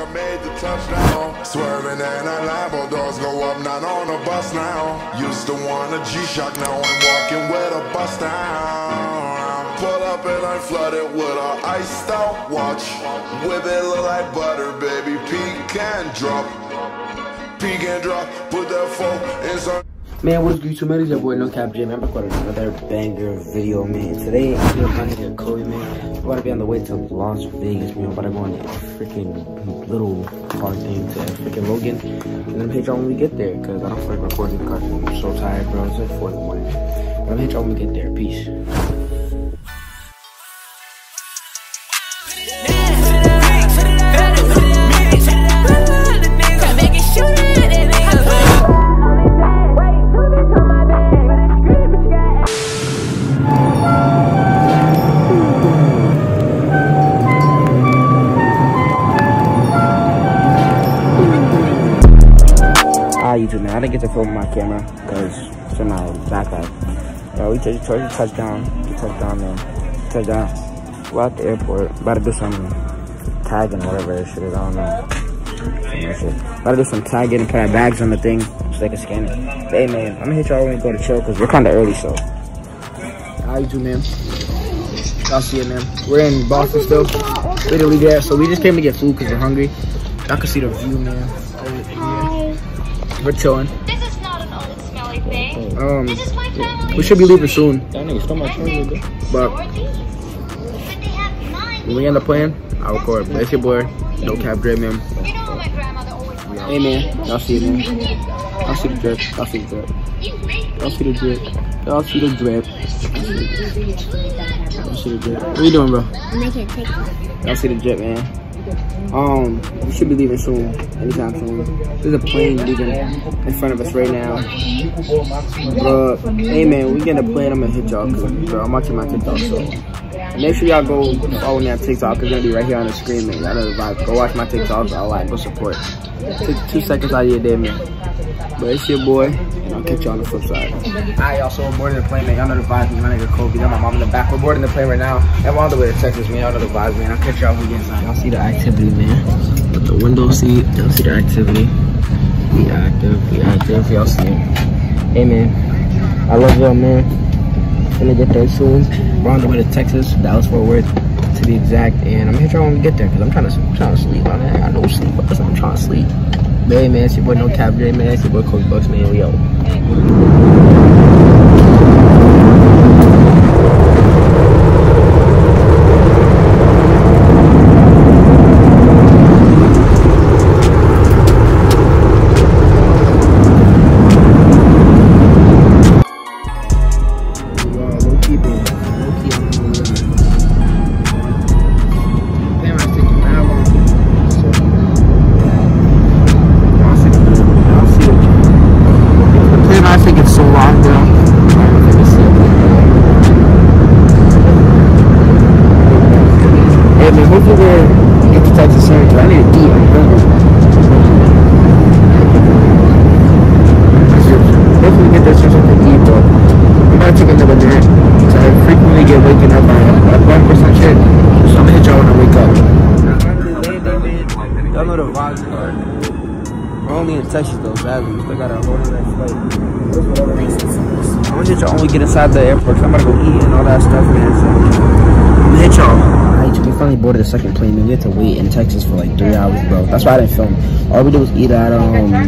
made the touchdown. Swerving and a Lambo, doors go up, not on a bus now. Used to want a G-Shock, now I'm walking with a bust down. Pull up and I'm flooded with a iced out watch. With it look like butter, baby, pecan drop. Pecan drop, put that phone in some. Man, what is YouTube, man? It's your boy No Cap J, man. I'm back with another banger video, man. Today, I'm here with my nigga Kobe, man. We're about to be on the way to Las Vegas, man. We're about to go on a freaking little car thing to freaking Logan. And then hit y'all when we get there, because I don't feel like recording the car. I'm so tired, bro. It's like 4 in the morning. But I'm gonna hit y'all when we get there. Peace. YouTube, man. I didn't get to film my camera because it's in my backpack. We just touchdown. Man. Touchdown. We're at the airport. About to do some tagging, whatever that shit is. I don't know. About to do some tagging and put our bags on the thing so they can scan it. But hey, man, I'm gonna hit y'all when we go to chill because we're kind of early, so. How you do, man? Y'all see it, man. We're in Boston still. Literally there. So we just came to get food because we're hungry. Y'all can see the view, man. We're chilling. This is not an old smelly thing. This is my family. We should be leaving soon. But when we end up playing, I'll record. But it's your boy, No Cap J, man. Hey, man. Y'all see it, man. Y'all see the drip. Y'all see the drip. Y'all see the drip. Y'all see the drip. Y'all see the drip. What are you doing, bro? I'm making a cake. Y'all see the drip, man. We should be leaving soon, anytime soon. There's a plane leaving in front of us right now. But, hey man, we get a plane, I'm gonna hit y'all, bro, I'm watching my TikTok, so. Make sure y'all go follow me on TikTok, it's gonna be right here on the screen, man. Y'all know the vibe. Go watch my TikTok, I'll like, go support. Take 2 seconds out of your day, man. But it's your boy, and I'll catch you on the flip side. Alright, y'all, so we're boarding the plane, man. Y'all know the vibes, man. My nigga Kobe, got my mom in the back. We're boarding the plane right now. And we're on the way to Texas, man. Y'all know the vibes, man. I'll catch y'all when we get inside. Y'all see the activity, man. With the window seat, y'all see the activity. We active, y'all see it. Hey, man. I love y'all, man. Gonna get there soon. We're on the way to Texas, Dallas Fort Worth, to be exact. And I'm gonna hit y'all when we get there, because I'm trying to sleep on it. I know sleep, but I'm trying to sleep. Hey man, it's your boy No Cap J, man. It's your boy Coach Bucks, man. We out. Texas though, sadly. We still got a whole other flight. I'm gonna hit y'all when we get inside the airport. I'm about to go eat and all that stuff, man. So I'm gonna hit y'all. Alright, we finally boarded the second plane, man. We had to wait in Texas for like 3 hours, bro. That's why I didn't film. All we did was eat at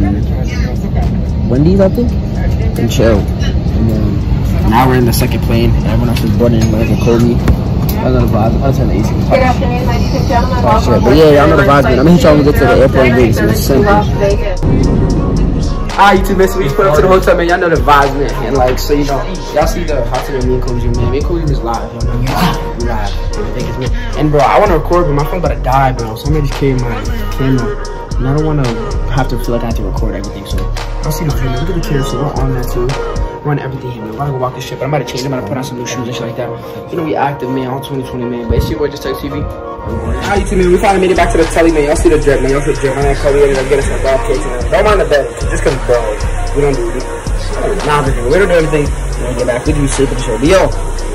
Wendy's, I think, and chill. And then now we're in the second plane. Everyone else is boarding, like a Kobe. I know the vibes. I'll turn the AC. Good afternoon, ladies and gentlemen. But yeah, y'all know the vibes, man. I'm gonna hit y'all when we get to the airport in Vegas. It's simple. Alright, YouTube, man. So we just put up to the hotel, man. Y'all know the vibes, man. And like, so you know, y'all see the hospital me and Kobe, man. Me and Kobe is live. Y'all know we live. And bro, I want to record, but my phone's about to die, bro. Somebody just carried my camera, and I don't want to have to feel like I have to record everything. So I'll see the view, man. Look at the camera, so we're on that too. Run everything here, man. I'm about to go walk this shit, but I'm about to change. I'm about to put on some new shoes and shit like that. You know, we active, man, all 2020, man. But it's your boy, Just Tech TV. Alright, YouTube, man. We finally made it back to the telly, man. Y'all see the drip, man. Y'all see the drip. My man Kobe, we're gonna get us some golf cakes, man. Don't mind the bed, just cause, bro, we don't do it. Nah, we don't do anything. We don't get back. We do sleep at the show. But yo,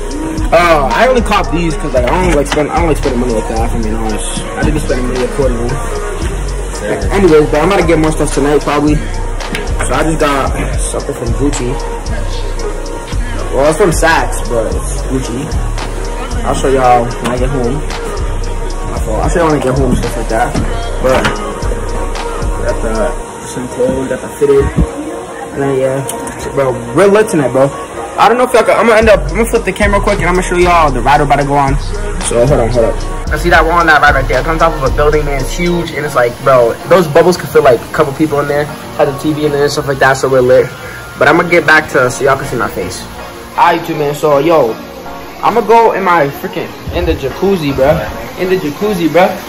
I only cop these cause like I don't like spending money like that. If I'm being honest, I did be spending money accordingly. Anyways, but I'm about to get more stuff tonight, probably. So I just got something from Gucci. Well, it's from Saks, but it's Gucci. I'll show y'all when I get home. I'll show y'all when I get home, stuff like that. But got the some clothes, got the fitted, and then yeah, bro, real lit tonight, bro. I don't know if y'all. I'm gonna flip the camera quick, and I'm gonna show y'all the ride we're about to go on. So hold on. I see that we're on that ride right there. It's on top of a building, man. It's huge, and it's like, bro, those bubbles could fit like a couple people in there. Has a TV in there and stuff like that, so we're lit. But I'm gonna get back to so y'all can see my face. Alright, you man. So yo, I'm gonna go in my freaking in the jacuzzi, bro. In the jacuzzi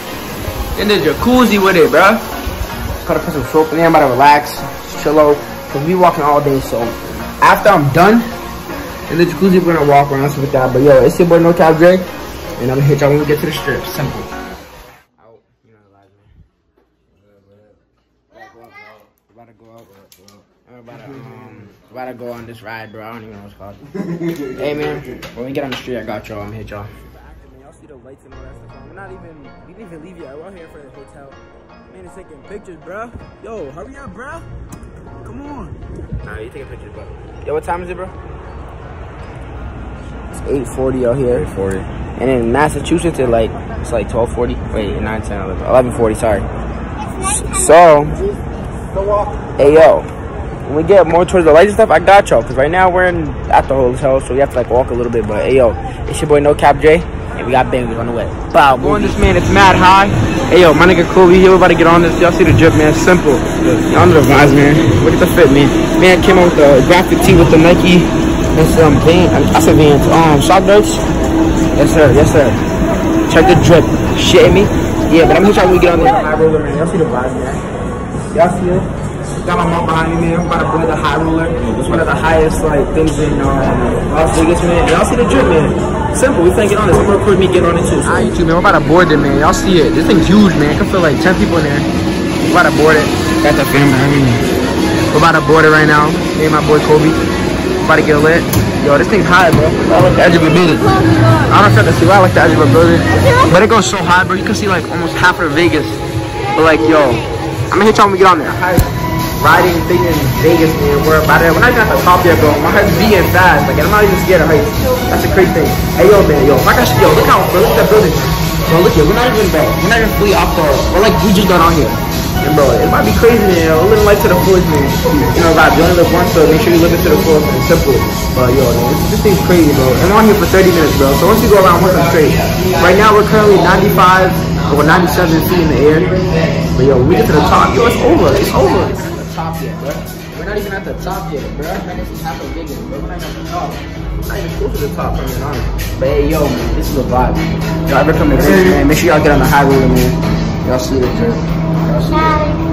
with it, bro. Gotta put some soap in there. I'm about to relax, chill out, cause we walking all day. So after I'm done in the jacuzzi, we're gonna walk around stuff like that. But yo, it's your boy No Cap Dre. And I'm gonna hit y'all when we get to the strip. Simple. Out. You know the live, man. We're about to go out. We're about to go on this ride, bro. I don't even know what it's called. Hey, man. When we get on the street, I got y'all. I'm gonna hit y'all. Y'all see the lights and all that stuff. We didn't even leave yet. We're out here for the hotel. Man, it's taking pictures, bro. Yo, hurry up, bro. Come on. Nah, you taking pictures, bro. Yo, what time is it, bro? It's 8:40 out here. 8:40. And in Massachusetts, it's like 12:40. Wait, 9, 10, 11, 11:40. Sorry. So, hey yo, when we get more towards the lights and stuff, I got y'all. Cause right now we're at the hotel, so we have to like walk a little bit. But hey yo, it's your boy No Cap Dre, and we got bangers on the way. Bow. Go on this, man. It's mad high. Hey yo, my nigga Kobe here. We're about to get on this. Y'all see the drip, man? Simple. Y'all know the vibes, man. Look at the fit, man. Man came out with the graphic tee with the Nike and some Vans. I said Vans. Sock Dirts. Yes sir, yes sir. Check the drip. Shit me? Yeah, but I'm gonna try when we get on the high roller, man. Y'all see the vibes, man. Y'all see it? Got my mom behind me, man. I'm about to board the high roller. It's one of the highest like things in Las Vegas, man. Y'all see the drip, man. Simple, we finna get on this. I'm gonna record me get on it too. Alright, YouTube, man. We're about to board it, man. Y'all see it. This thing's huge, man. I can feel like 10 people in there. We're about to board it. Got the fam behind me. We're about to board it right now. Me and my boy Kobe. About to get lit. Yo, this thing's high, bro. I like the edge of a building. I don't know if you have to see why I like the edge of a building. But it goes so high, bro. You can see like almost half of Vegas. But like, yo, I'm gonna hit y'all when we get on there. Riding thing in Vegas, man. We're not even at the top yet, bro. My heart's beating fast. Like, I'm not even scared of heights. That's a crazy thing. Hey, yo, man, yo. Like I said, yo, look how, bro. Look at that building. Bro, look here. We're not even back. We're not even fully off the. We're like, we just got on here. And bro, it might be crazy, man. A little light to the fullest, man. You know, guys, you only live once, so make sure you live it to the fullest, man. Simple. But yo, man, this thing's crazy, bro. I'm on here for 30 minutes, bro. So once you go around, once I'm straight. Right now, we're currently 95 or 97 feet in the air. But yo, when we get to the top, yo, it's over. It's over. It's not the top yet, bro. We're not even at the top yet, bro. Man, this is half a big one, bro. We're not even at the top. We're not even close to the top, from on. But hey, yo, man, this is a vibe. Y'all ever come to Vegas, man? Make sure y'all get on the high roller, man. Y'all see the drip. Y'all see it.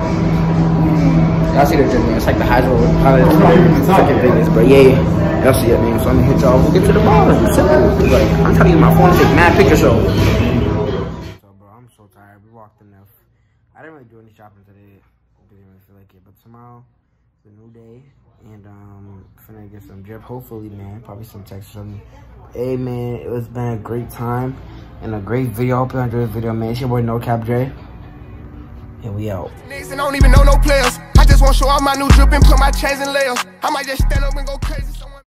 Y'all see the drip, man. It's like the high roller. Fucking Vegas, but yeah. Y'all see it, man. So I'm gonna hit y'all. We'll get to the bottom. Like, I'm trying to use my phone to take mad pictures, so. Bro, I'm so tired. We walked enough. I didn't really do any shopping today. Didn't really feel like it, but tomorrow it's a new day, and finna get some drip. Hopefully, man. Probably some text or something. Hey, man, it's been a great time and a great video. Hope you enjoyed this video, man. It's your boy No Cap Dre, and we out. Niggas that don't even know no players. I just want to show off my new drip and put my chains in layers. I might just stand up and go crazy.